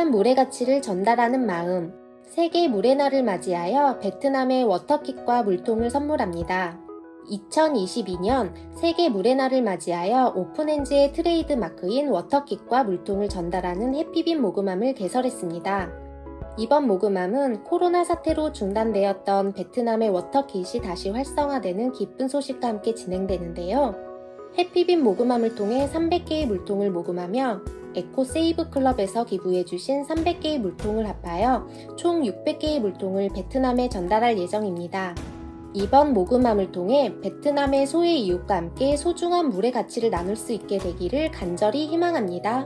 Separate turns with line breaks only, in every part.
소중한 물의 가치를 전달하는 마음. 세계 물의 날을 맞이하여 베트남에 워터킷과 물통을 선물합니다. 2022년 세계 물의 날을 맞이하여 오픈엔즈의 트레이드 마크인 워터킷과 물통을 전달하는 해피빈 모금함을 개설했습니다. 이번 모금함은 코로나 사태로 중단되었던 베트남의 워터킷이 다시 활성화되는 기쁜 소식과 함께 진행되는데요. 해피빈 모금함을 통해 300개의 물통을 모금하며 에코세이브 클럽에서 기부해주신 300개의 물통을 합하여 총 600개의 물통을 베트남에 전달할 예정입니다. 이번 모금함을 통해 베트남의 소외 이웃과 함께 소중한 물의 가치를 나눌 수 있게 되기를 간절히 희망합니다.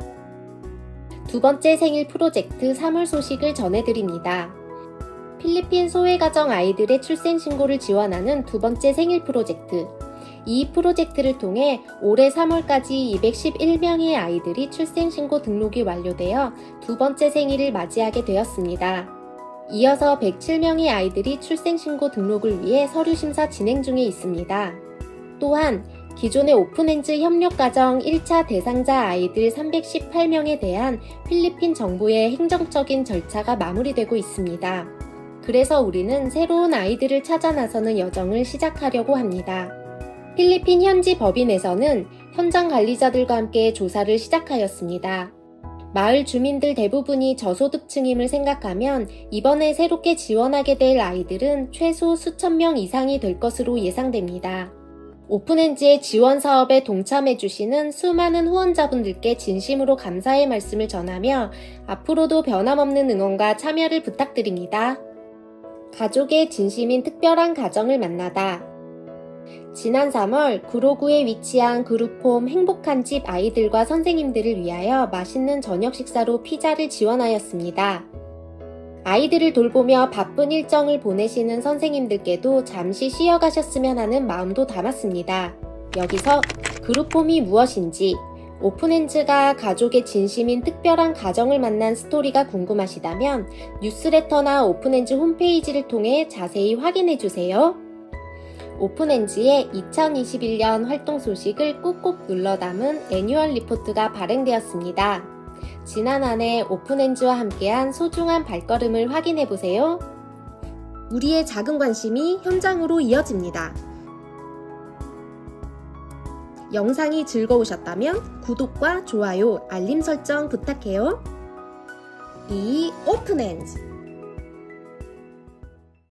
두 번째 생일 프로젝트 3월 소식을 전해드립니다. 필리핀 소외가정 아이들의 출생신고를 지원하는 두 번째 생일 프로젝트. 이 프로젝트를 통해 올해 3월까지 211명의 아이들이 출생신고 등록이 완료되어 두 번째 생일을 맞이하게 되었습니다. 이어서 107명의 아이들이 출생신고 등록을 위해 서류 심사 진행 중에 있습니다. 또한 기존의 오픈엔즈 협력가정 1차 대상자 아이들 318명에 대한 필리핀 정부의 행정적인 절차가 마무리되고 있습니다. 그래서 우리는 새로운 아이들을 찾아 나서는 여정을 시작하려고 합니다. 필리핀 현지 법인에서는 현장 관리자들과 함께 조사를 시작하였습니다. 마을 주민들 대부분이 저소득층임을 생각하면 이번에 새롭게 지원하게 될 아이들은 최소 수천 명 이상이 될 것으로 예상됩니다. 오픈엔즈의 지원 사업에 동참해주시는 수많은 후원자분들께 진심으로 감사의 말씀을 전하며 앞으로도 변함없는 응원과 참여를 부탁드립니다. 가족의 진심인 특별한 가정을 만나다. 지난 3월 구로구에 위치한 그룹홈 행복한 집 아이들과 선생님들을 위하여 맛있는 저녁 식사로 피자를 지원하였습니다. 아이들을 돌보며 바쁜 일정을 보내시는 선생님들께도 잠시 쉬어가셨으면 하는 마음도 담았습니다. 여기서 그룹홈이 무엇인지, 오픈엔즈가 가족의 진심인 특별한 가정을 만난 스토리가 궁금하시다면 뉴스레터나 오픈엔즈 홈페이지를 통해 자세히 확인해주세요. 오픈엔즈의 2021년 활동 소식을 꾹꾹 눌러 담은 애뉴얼 리포트가 발행되었습니다. 지난 한 해 오픈엔즈와 함께한 소중한 발걸음을 확인해보세요. 우리의 작은 관심이 현장으로 이어집니다. 영상이 즐거우셨다면 구독과 좋아요, 알림 설정 부탁해요. 이 오픈엔즈